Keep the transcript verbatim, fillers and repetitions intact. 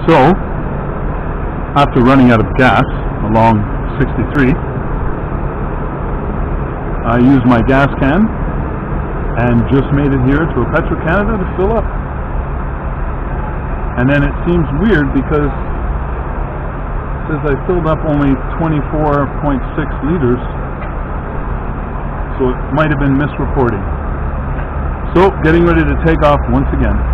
So, after running out of gas along sixty-three, I used my gas can and just made it here to a Petro-Canada to fill up. And then it seems weird because it says I filled up only twenty-four point six liters, so it might have been misreporting. So, getting ready to take off once again.